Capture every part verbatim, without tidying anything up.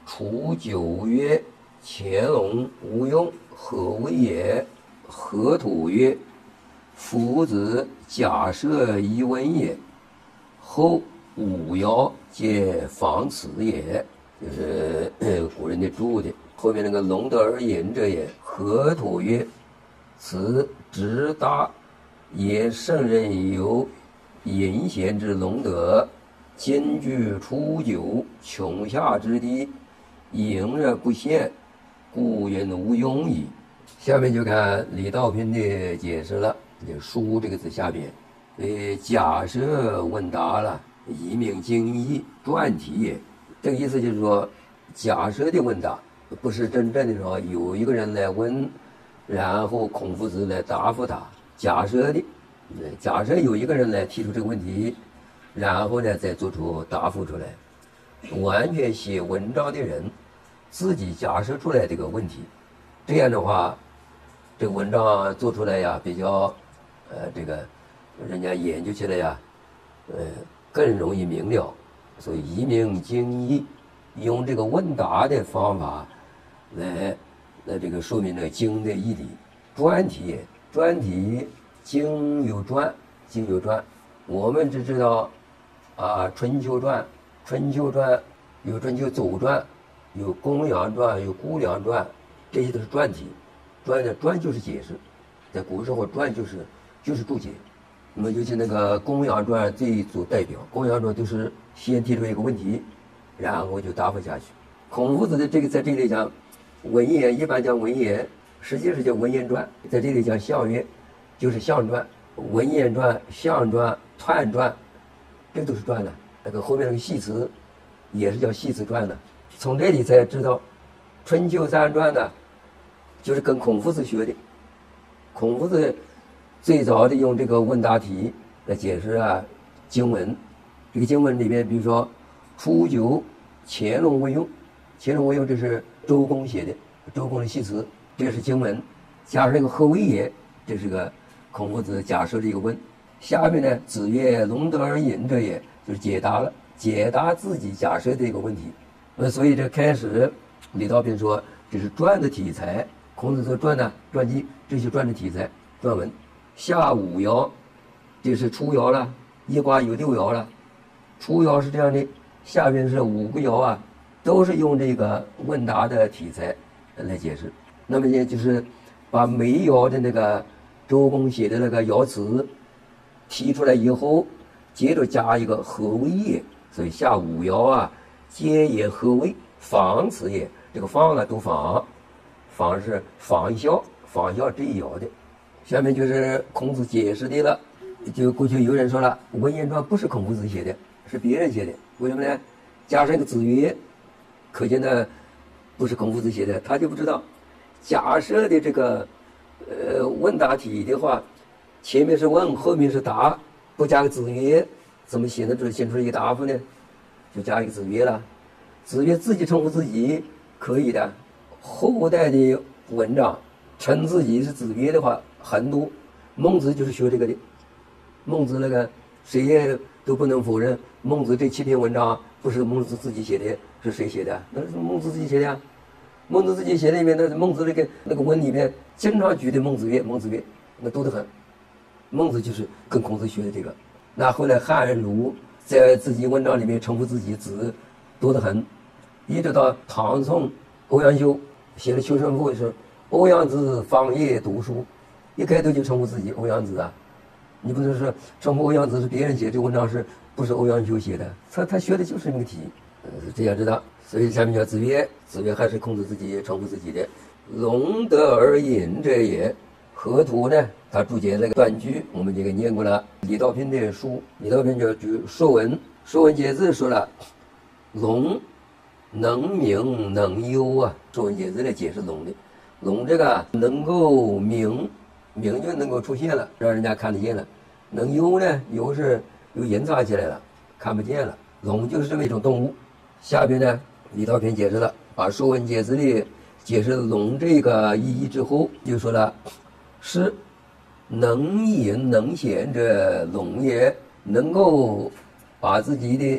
初九曰：潜龙勿用，何为也？河图曰：夫子假设一问也。后五爻皆仿此也。就是呃古人的注的。后面那个龙德而隐者也。河图曰：此直达也，圣人有隐贤之龙德，今居初九，穷下之地，隐而不现，故人无用矣。下面就看李道平的解释了。就书这个字下边，呃，假设问答了，以命经义，传题也。这个意思就是说，假设的问答，不是真正的说有一个人来问，然后孔夫子来答复他。假设的，假设有一个人来提出这个问题，然后呢再做出答复出来。完全写文章的人自己假设出来这个问题，这样的话，这个文章做出来呀，比较，呃，这个人家研究起来呀，呃，更容易明了。所以以命经义，用这个问答的方法来来这个说明了经的义理。传题，传题经有传，经有传，我们只知道啊，春秋传，春秋传有春秋左传，有公羊传，有姑娘传，这些都是传题。传的传就是解释，在古时候传就是就是注解。那么尤其那个公羊传最做代表，公羊传都是先提出一个问题，然后就答复下去。孔夫子的这个在这里讲文言，一般讲文言，实际是叫文言传，在这里讲象曰，就是象传、文言传、象传、彖传，这都是传的。那个后面那个系辞也是叫系辞传的。从这里才知道，春秋三传呢，就是跟孔夫子学的。孔夫子最早的用这个问答题来解释啊经文。这个经文里面，比如说初九，潜龙勿用，潜龙勿用，这是周公写的，周公的系辞，这是经文。加上这个何为也，这是个孔夫子假设的一个问。下面呢，子曰：龙德而隐者也，就是解答了，解答自己假设的一个问题。呃，所以这开始李道平说这是传的题材。孔子说传呢，传记，这是传的题材，传文。下五爻，这是初爻了，一卦有六爻了。初爻是这样的，下边是五个爻啊，都是用这个问答的题材来解释。那么呢，就是把每爻的那个周公写的那个爻辞提出来以后，接着加一个何为也。所以下五爻啊，皆也何为，仿此也。这个仿呢都仿，仿是仿效，仿效这一爻的。下面就是孔子解释的了。就过去有人说了，文言传不是孔夫子写的，是别人写的。为什么呢？加上一个子曰，可见呢不是孔夫子写的，他就不知道。假设的这个呃问答题的话，前面是问，后面是答，不加个子曰，怎么写得出写出一个答复呢？就加一个子曰了。子曰自己称呼自己可以的，后代的文章称自己是子曰的话很多。孟子就是学这个的。孟子那个谁也都不能否认，孟子这七篇文章不是孟子自己写的，是谁写的？那是孟子自己写的呀。孟子自己写的里面，那孟子那个那个文里面经常举的孟子曰，孟子曰，那多得很。孟子就是跟孔子学的这个。那后来汉儒在自己文章里面称呼自己子多得很，一直到唐宋欧阳修写的《求生赋》是欧阳子访业读书，一开头就称呼自己欧阳子啊。你不能说称呼欧阳子是别人写，这文章是不是欧阳修写的？他他学的就是那个题，呃，这样知道。所以下面叫子曰，子曰还是孔子自己称呼自己的。龙德而隐者也。河图呢，他注解那个断句，我们这个念过了。李道平的书，李道平就就说文，说文解字说了，龙能明能幽啊。说文解字来解释龙的，龙这个能够明。明就能够出现了，让人家看得见了。能幽呢，幽是又隐藏起来了，看不见了。龙就是这么一种动物。下边呢，李道平解释了，把《说文解字》里解释龙这个意义之后，就说了：是能隐能显者龙也，能够把自己的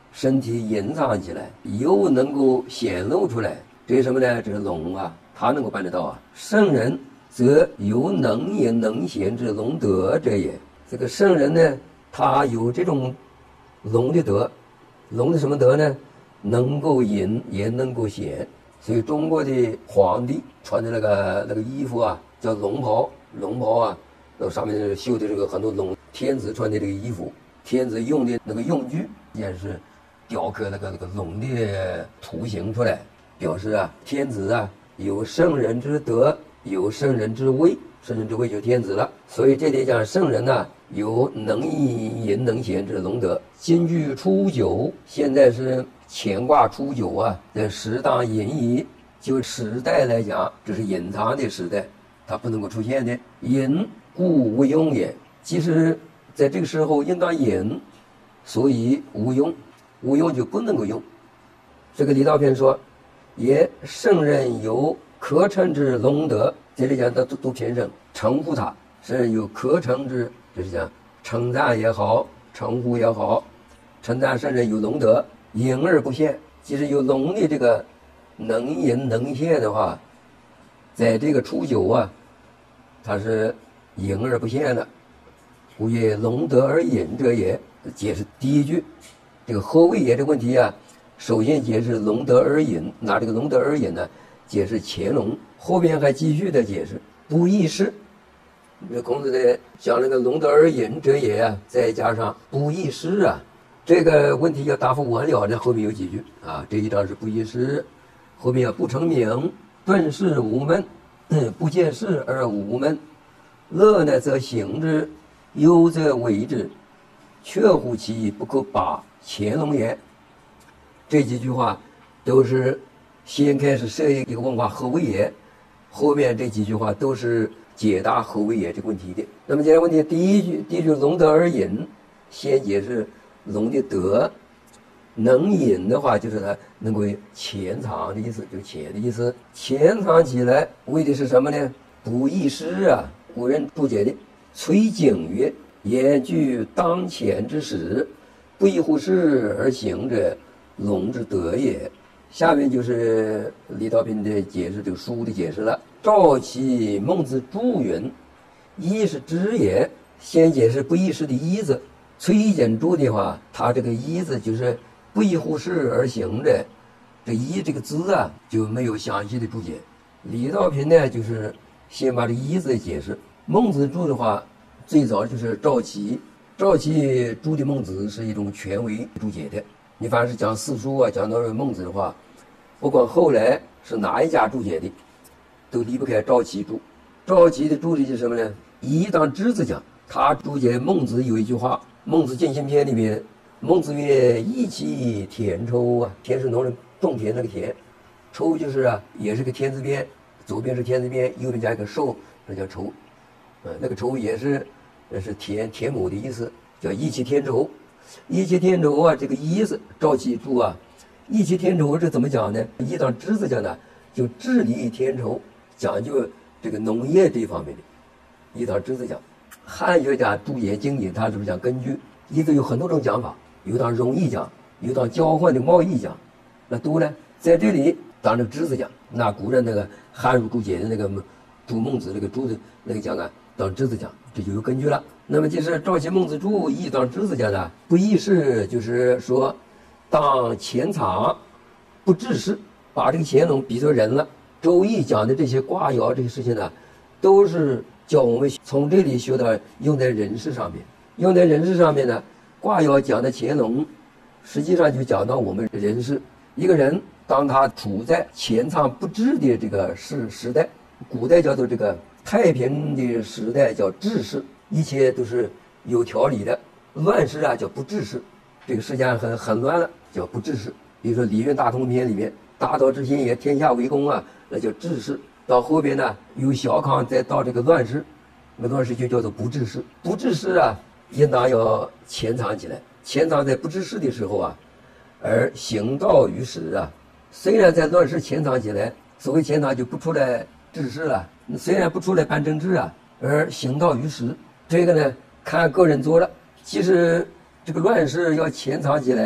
身体隐藏起来，又能够显露出来，这是什么呢？这是龙啊，他能够办得到啊。圣人则有能隐能显之龙德者也。这个圣人呢，他有这种龙的德，龙的什么德呢？能够隐也能够显。所以中国的皇帝穿的那个那个衣服啊，叫龙袍，龙袍啊，那上面绣的这个很多龙，天子穿的这个衣服，天子用的那个用具也是雕刻那个那个龙的图形出来，表示啊，天子啊有圣人之德，有圣人之位，圣人之位就天子了。所以这里讲圣人呢、啊，有能隐能显之龙德。今据初九，现在是乾卦初九啊，在适当隐逸，就时代来讲，这是隐藏的时代，它不能够出现的。隐故无用也，即使在这个时候应当隐，所以无用，无用就不能够用。这个李道篇说，也圣人有可称之龙德，这里讲的都都偏生称呼他，圣人有可称之，就是讲称赞也好，称呼也好，称赞圣人有龙德，隐而不现。即使有龙的这个能隐能现的话，在这个初九啊，它是隐而不现的。故曰龙德而隐者也。解释第一句，这个何谓也这个问题啊，首先解释龙德而隐，拿这个龙德而隐呢，解释乾隆，后边还继续的解释不异事。这孔子的讲那个龙德而隐者也啊，再加上不异事啊，这个问题要答复完了，这后面有几句啊，这一章是不异事，后面要不成名，顿事无闷，不见事而无闷，乐呢则行之，忧则为之，确乎其不可拔，乾隆也。这几句话都是先开始设一个问话何谓也，后面这几句话都是解答何谓也这个问题的。那么接下来问题，第一句，第一句龙德而隐，先解释龙的德，能隐的话就是它能够潜藏的意思，就是潜的意思，潜藏起来为的是什么呢？不异事啊。古人注解的崔景曰，言据当前之时，不异乎事而行者，龙之德也。下面就是李道宾的解释，这个书的解释了。赵其孟子注云，一是知也，先解释不异事的一字。崔简注的话，他这个一字就是不异乎事而行者，这一这个字啊就没有详细的注解。李道宾呢，就是先把这个一字解释。孟子注的话，最早就是赵岐，赵岐注的孟子是一种权威注解的。你凡是讲四书啊，讲到孟子的话，不管后来是哪一家注解的，都离不开赵岐注。赵岐的注的是什么呢？以当之字讲，他注解孟子有一句话，《孟子尽心篇》里面，孟子曰：“益其田抽啊，田是农人种田那个田，抽就是啊，也是个天字边，左边是天字边，右边加一个寿，那叫抽。呃，那个抽也是，那是田田亩的意思，叫益其田畴。益其田畴啊，这个意思，赵岐注啊，益其田畴是怎么讲呢？一当之字讲呢，就治理田畴，讲究这个农业这方面的。一当之字讲，汉学家注解经典，他是不是讲根据？一个有很多种讲法，有当容易讲，有当交换的贸易讲。那都呢，在这里当这个之字讲，那古人那个汉儒注解的那个注孟子那个注的那个讲啊，当之字讲，这就有根据了。那么就是赵岐孟子注一当之字讲呢，不异事，就是说当潜藏不治事，把这个乾隆比作人了。周易讲的这些卦爻这些事情呢，都是叫我们从这里学到用在人事上面。用在人事上面呢，卦爻讲的乾隆，实际上就讲到我们人事。一个人当他处在潜藏不治的这个时时代，古代叫做这个太平的时代叫治世，一切都是有条理的。乱世啊叫不治世，这个世界上很很乱了，叫不治世。比如说《礼运大同篇》里面，大道之行也，天下为公啊，那叫治世。到后边呢，由小康再到这个乱世，那乱世就叫做不治世。不治世啊，应当要潜藏起来，潜藏在不治世的时候啊，而行道于时啊。虽然在乱世潜藏起来，所谓潜藏就不出来治世了，虽然不出来办政治啊，而行道于时，这个呢看个人做了。其实这个乱世要潜藏起来啊，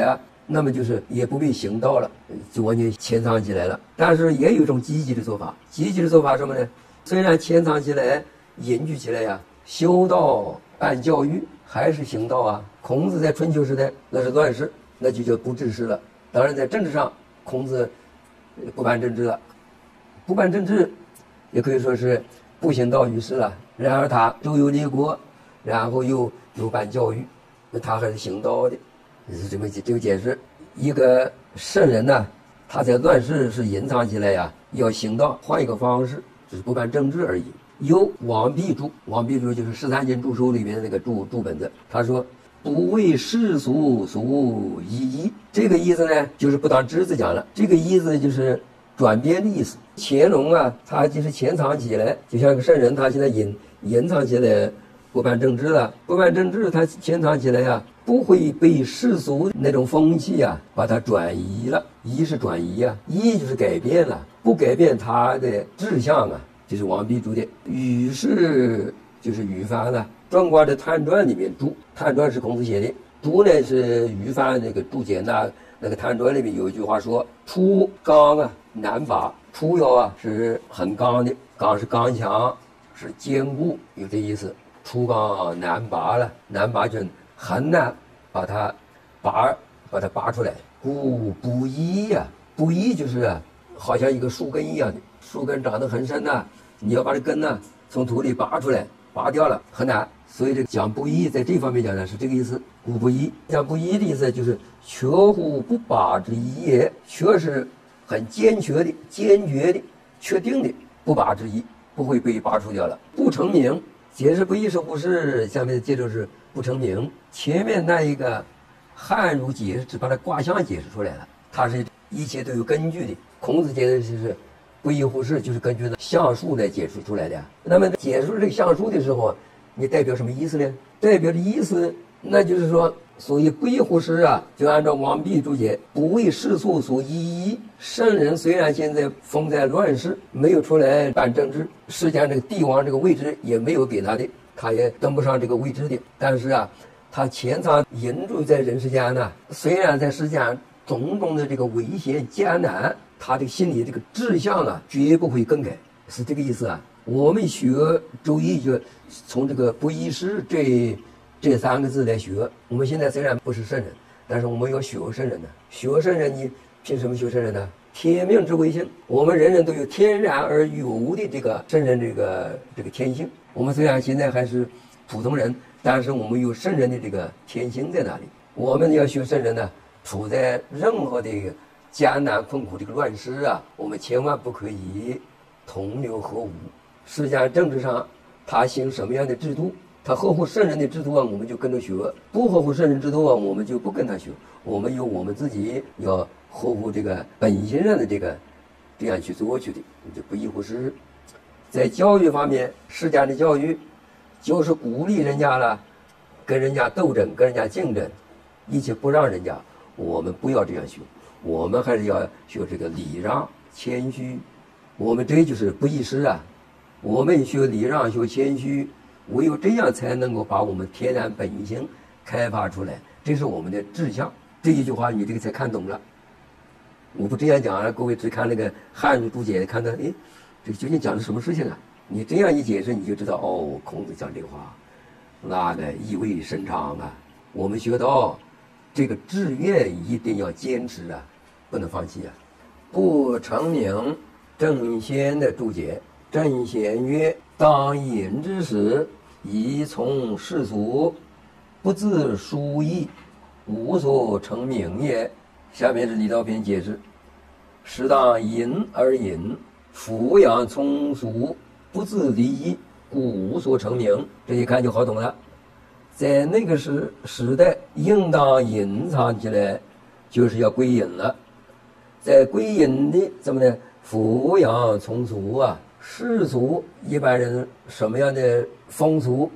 那么就是也不必行道了，就完全潜藏起来了。但是也有一种积极的做法，积极的做法什么呢？虽然潜藏起来、隐居起来呀，修道办教育还是行道啊。孔子在春秋时代那是乱世，那就叫不治世了。当然在政治上，孔子不办政治了，不办政治也可以说是不行道于世了。然而他周游列国，然后又又办教育，那他还是行道的，是这么这个解释。一个圣人呢，他在乱世是隐藏起来呀，要行道，换一个方式，只是不办政治而已。由王弼注，王弼注就是十三经注疏里面的那个注注本子，他说不为世俗所依依，这个意思呢，就是不当枝子讲了，这个意思就是转变的意思。乾隆啊，他就是潜藏起来，就像个圣人，他现在隐隐藏起来，不办政治了，不办政治，他潜藏起来呀、啊，不会被世俗那种风气啊把它转移了。移是转移啊，移就是改变了，不改变他的志向啊，就是王弼注的。禹是就是禹范了，中国的探传里面注，探传是孔子写的，注呢是禹范那个注解那那个探传里面有一句话说：出刚啊难拔，出窑啊是很刚的，刚是刚强，是坚固，有这意思。出刚难拔了，难拔就很难把它拔把它拔出来。故不移呀、啊，不移就是、啊、好像一个树根一样的，树根长得很深呐、啊，你要把这根呢、啊、从土里拔出来，拔掉了很难。所以这个讲不移，在这方面讲呢是这个意思。故不移，讲不移的意思就是确乎不拔之意也，确是很坚决的、坚决的、确定的不拔之意，不会被拔除掉了。不成名，解释不移是不是？下面接着是不成名。前面那一个汉儒解释只把它卦象解释出来了，它是一切都有根据的。孔子解释是不移乎世，就是根据象数来解释出来的。那么解释这个象数的时候，你代表什么意思呢？代表的意思，那就是说，所以不移乎世啊，就按照王弼注解，不为世俗所依依。圣人虽然现在封在乱世，没有出来办政治，世间这个帝王这个位置也没有给他的，他也登不上这个位置的。但是啊，他潜藏隐住在人世间呢，虽然在世间种种的这个危险艰难，他的心里这个志向啊，绝不会更改，是这个意思啊。我们学周易就从这个不移世这这三个字来学。我们现在虽然不是圣人，但是我们要学圣人呢。学圣人，你凭什么学圣人呢？天命之谓性，我们人人都有天然而有的这个圣人这个这个天性。我们虽然现在还是普通人，但是我们有圣人的这个天性在哪里？我们要学圣人呢，处在任何的艰难困苦这个乱世啊，我们千万不可以同流合污。世间政治上他行什么样的制度，他合乎圣人的制度啊，我们就跟着学；不合乎圣人制度啊，我们就不跟他学。我们有我们自己要合乎这个本性上的这个这样去做去的，就不移乎世。在教育方面，世间的教育就是鼓励人家了，跟人家斗争，跟人家竞争，一切不让人家。我们不要这样学，我们还是要学这个礼让、谦虚。我们这就是不移世啊。我们学礼让，学谦虚，唯有这样才能够把我们天然本性开发出来，这是我们的志向。这一句话你这个才看懂了。我不这样讲，各位只看那个汉语注解，看到哎，这个究竟讲的什么事情啊？你这样一解释，你就知道哦，孔子讲这话，那个意味深长啊。我们学到这个志愿一定要坚持啊，不能放弃啊。不成名，郑先的注解。郑先曰：当隐之时，宜从世俗，不自殊意，无所成名也。下面是李道篇解释：适当隐而隐，俯仰从俗，不自离意，故无所成名。这一看就好懂了。在那个时时代，应当隐藏起来，就是要归隐了。在归隐的怎么呢？俯仰从俗啊。世俗一般人什么样的风俗，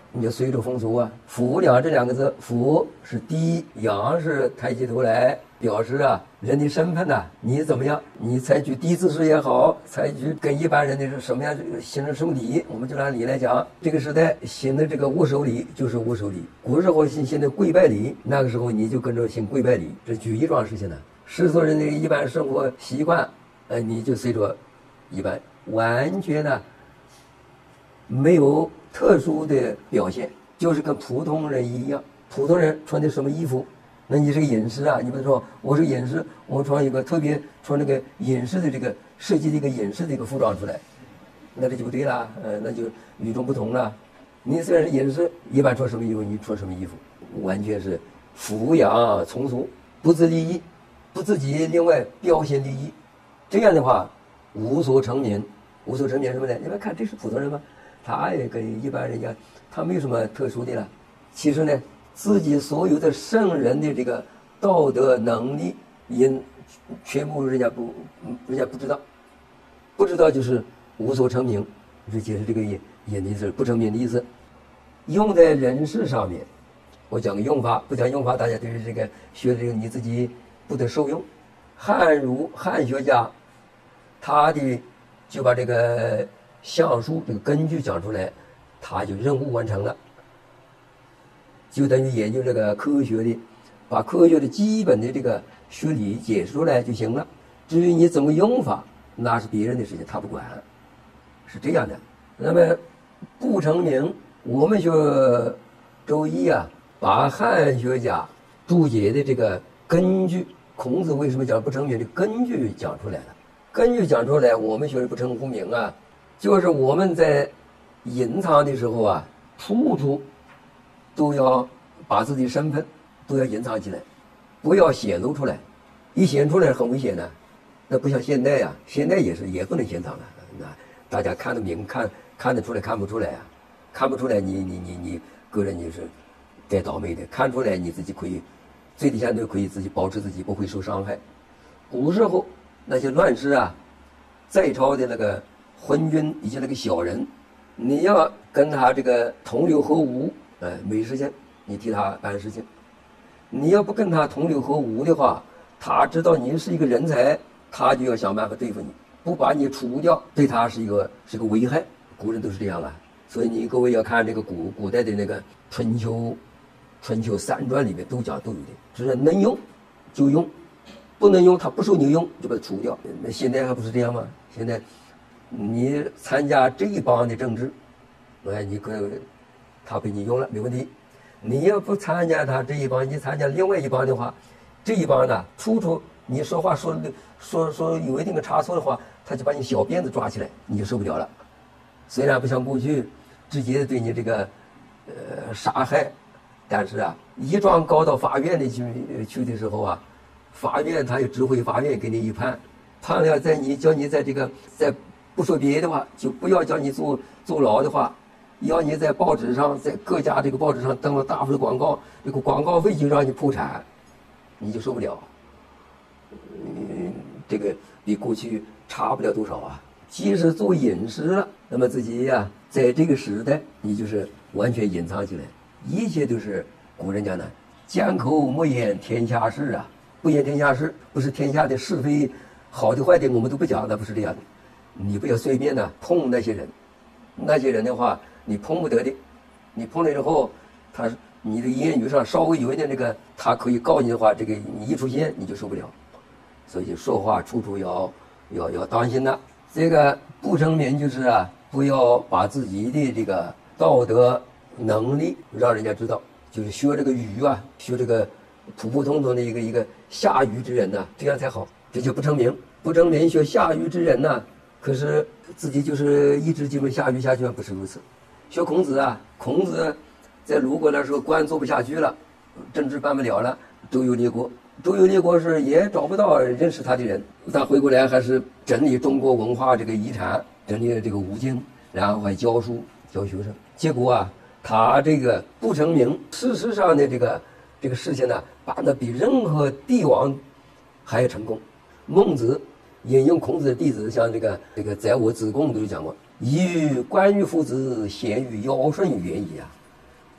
你就随着风俗啊。俯仰这两个字，俯是低，仰是抬起头来，表示啊人的身份呐、啊，你怎么样？你采取低姿势也好，采取跟一般人的是什么样行成什么礼？我们就按礼来讲，这个时代行的这个握手礼就是握手礼，古时候行行的跪拜礼，那个时候你就跟着行跪拜礼，这举一桩事情呢。世俗人的一般生活习惯，呃，你就随着一般，完全呢没有特殊的表现，就是跟普通人一样。普通人穿的什么衣服？那你是个隐士啊，你比如说我是隐士，我穿一个特别穿那个隐士的这个设计的一个隐士的一个服装出来，那这就不对了，呃，那就与众不同了。你虽然是隐士，一般穿什么衣服你穿什么衣服，完全是俯仰从俗，不自利益，不自己另外表现利益。这样的话无所成名。无所成名什么呢？你们看这是普通人吗？他也跟一般人家他没有什么特殊的了。其实呢自己所有的圣人的这个道德能力因全部人家不人家不知道，不知道就是无所成名，这解释这个音音的是不成名的意思。用在人事上面，我讲个用法，不讲用法大家对于这个学这个你自己不得受用。汉儒汉学家他的就把这个象数这个根据讲出来，他就任务完成了，就等于研究这个科学的，把科学的基本的这个学理解释出来就行了。至于你怎么用法，那是别人的事情，他不管，是这样的。那么不成名，我们学周易啊，把汉学家注解的这个根据，孔子为什么讲不成名的根据讲出来了。根据讲出来，我们学不成无名啊，就是我们在隐藏的时候啊，处处都要把自己的身份都要隐藏起来，不要显露出来。一显出来很危险的，那不像现在呀、啊，现在也是也不能隐藏了。那大家看得明，看看得出来，看不出来啊，看不出来你你你你个人你是该倒霉的，看出来你自己可以最低限度可以自己保持自己不会受伤害。古时候那些乱世啊，在朝的那个昏君以及那个小人，你要跟他这个同流合污，呃，没时间你替他办事情。你要不跟他同流合污的话，他知道你是一个人才，他就要想办法对付你，不把你除掉，对他是一个是个危害。古人都是这样啊，所以你各位要看这个古古代的那个春秋，春秋三传里面都讲都有的，只是能用就用。不能用，他不受你用就把它除掉。那现在还不是这样吗？现在你参加这一帮的政治，哎，你可他被你用了没问题。你要不参加他这一帮，你参加另外一帮的话，这一帮呢，处处你说话说说说有一定的差错的话，他就把你小辫子抓起来，你就受不了了。虽然不像过去直接对你这个呃杀害，但是啊，一状告到法院里去去的时候啊。法院他有指挥，法院给你一判，判了在你叫你在这个在不说别的话，就不要叫你坐坐牢的话，要你在报纸上，在各家这个报纸上登了大幅的广告，这个广告费就让你破产，你就受不了。嗯，这个比过去差不了多少啊。即使做隐士了，那么自己呀、啊，在这个时代，你就是完全隐藏起来，一切都是古人讲的“缄口莫言天下事”啊。不言天下事，不是天下的是非好的坏的我们都不讲的，不是这样的。你不要随便的碰那些人，那些人的话你碰不得的，你碰了之后他你的言语上稍微有一点这个他可以告你的话，这个你一出现你就受不了。所以说话处处要要要当心的。这个不成名就是啊，不要把自己的这个道德能力让人家知道，就是学这个语啊，学这个普普通通的一个一个下愚之人呢、啊，这样才好。这就不成名，不成名学下愚之人呢、啊，可是自己就是一直这么下愚下去，不是如此。学孔子啊，孔子在鲁国那时候官做不下去了，政治办不了了，周游列国，周游列国是也找不到认识他的人，他回过来还是整理中国文化这个遗产，整理这个五经，然后还教书教学生。结果啊，他这个不成名，事实上的这个。这个事情呢，办得比任何帝王还要成功。孟子引用孔子的弟子，像这个这个宰我子贡都有讲过：“以关羽父子，贤于尧舜，远矣啊！”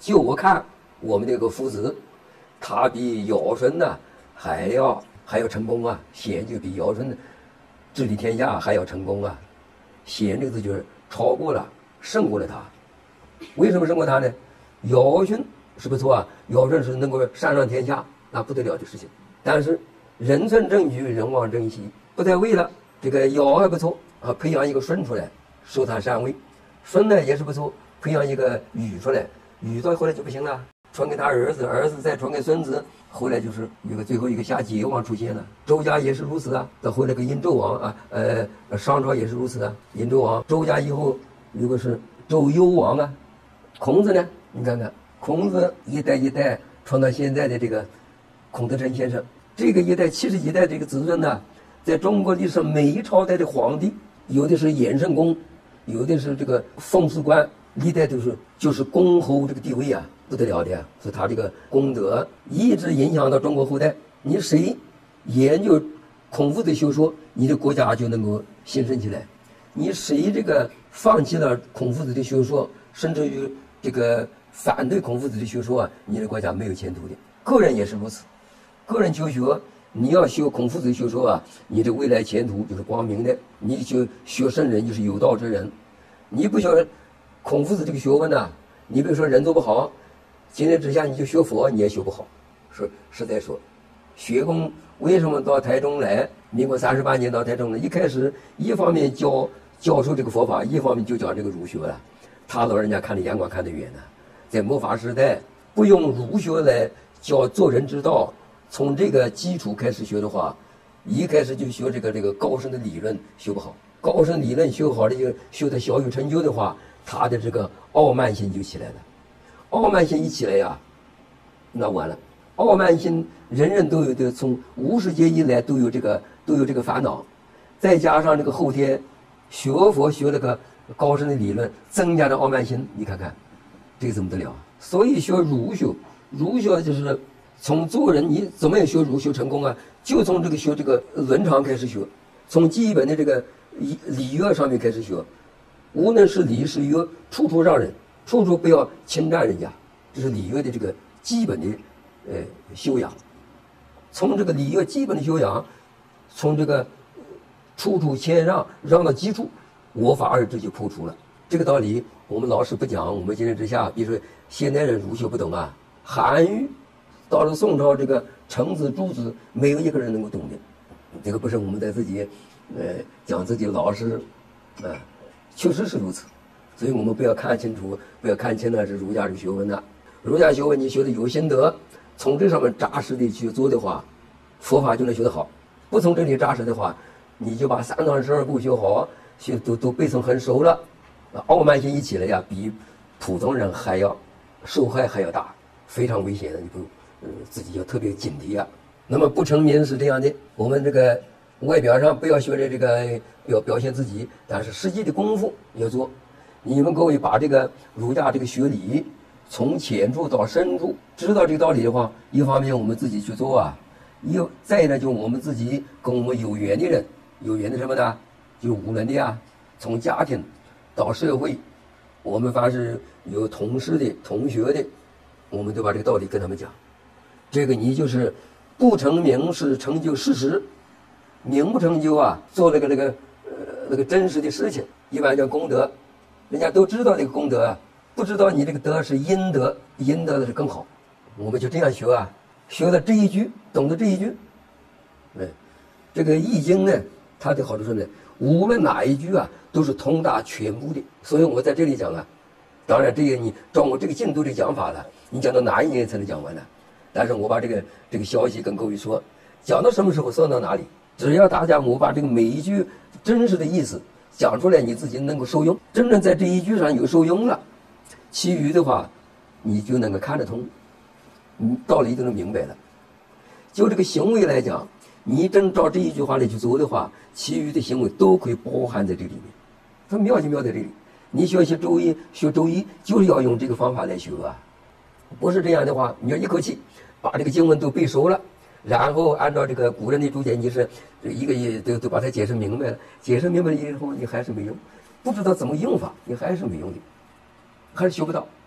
就我看我们这个夫子，他比尧舜呢还要还要成功啊，显就比尧舜治理天下还要成功啊。显这个字就是超过了，胜过了他。为什么胜过他呢？尧舜是不错啊，尧舜是能够禅让天下，那不得了的事情。但是人存政局，人亡政息，不太为了。这个尧还不错啊，培养一个舜出来，授他禅位。舜呢也是不错，培养一个禹出来，禹到后来就不行了，传给他儿子，儿子再传给孙子，后来就是有个最后一个夏桀王出现了。周家也是如此啊，到后来个殷纣王啊，呃，商朝也是如此啊。殷纣王，周家以后有个是周幽王啊。孔子呢，你看看，孔子一代一代传到现在的这个孔德琛先生，这个一代七十几代这个子孙呢，在中国历史每一朝代的皇帝，有的是衍圣公，有的是这个封祀官，历代都是就是公侯这个地位啊，不得了的啊。所以他这个功德一直影响到中国后代。你谁研究孔夫子学说，你的国家就能够兴盛起来；你谁这个放弃了孔夫子的学说，甚至于这个反对孔夫子的学说啊，你的国家没有前途的。个人也是如此，个人求学，你要学孔夫子的学说啊，你的未来前途就是光明的。你就学圣人，就是有道之人。你不学孔夫子这个学问呢、啊，你比如说人做不好，今天之下你就学佛，你也学不好。说实在说，学工为什么到台中来？民国三十八年到台中来，一开始一方面教教授这个佛法，一方面就讲这个儒学了。他老人家看的眼光看得远呢，在末法时代，不用儒学来教做人之道，从这个基础开始学的话，一开始就学这个这个高深的理论学不好，高深理论学好了，就学的小有成就的话，他的这个傲慢心就起来了。傲慢心一起来呀，那完了。傲慢心人人都有的，从无始劫以来都有这个都有这个烦恼，再加上这个后天学佛学那个高深的理论，增加的傲慢心，你看看这个怎么得了？所以学儒学，儒学就是从做人，你怎么样学儒学成功啊？就从这个学这个伦常开始学，从基本的这个礼礼乐上面开始学，无论是礼是乐，处处让人，处处不要侵占人家，这是礼乐的这个基本的呃修养。从这个礼乐基本的修养，从这个处处谦让，让到基础，我法二致就破除了。这个道理我们老师不讲，我们今日之下，比如说现代人儒学不懂啊，韩愈到了宋朝，这个程子、朱子没有一个人能够懂的。这个不是我们在自己呃讲自己的老师啊、呃，确实是如此。所以我们不要看清楚，不要看清了是儒家这个学问的。儒家学问你学的有心得，从这上面扎实的去做的话，佛法就能学得好。不从这里扎实的话，你就把三藏十二部学好，学都都背诵很熟了，傲慢心一起来呀，比普通人还要受害还要大，非常危险的。你不，呃，自己要特别警惕啊。那么不成名是这样的，我们这个外表上不要学着这个要表现自己，但是实际的功夫要做。你们各位把这个儒家这个学理从浅处到深处知道这个道理的话，一方面我们自己去做啊，又再呢就我们自己跟我们有缘的人，有缘的什么呢？就无论的啊，从家庭到社会，我们凡是有同事的、同学的，我们都把这个道理跟他们讲。这个你就是不成名是成就事实，名不成就啊，做那个那个呃那个真实的事情，一般叫功德。人家都知道这个功德啊，不知道你这个德是阴德，阴德的是更好。我们就这样学啊，学了这一句，懂得这一句。哎，这个易经呢，它的好处是呢，无论哪一句啊，都是通达全部的。所以我在这里讲啊，当然这个你照我这个进度的讲法了，你讲到哪一年才能讲完呢？但是我把这个这个消息跟各位说，讲到什么时候算到哪里，只要大家我把这个每一句真实的意思讲出来，你自己能够受用，真正在这一句上有受用了，其余的话你就能够看得通，你道理都能明白了。就这个行为来讲，你真照这一句话来去做的话，其余的行为都可以包含在这里面。它妙就妙在这里。你学习周易，学周易就是要用这个方法来学啊，不是这样的话，你要一口气把这个经文都背熟了，然后按照这个古人的注解，你是一个一都都把它解释明白了，解释明白了以后，你还是没用，不知道怎么用法，你还是没用的，还是学不到。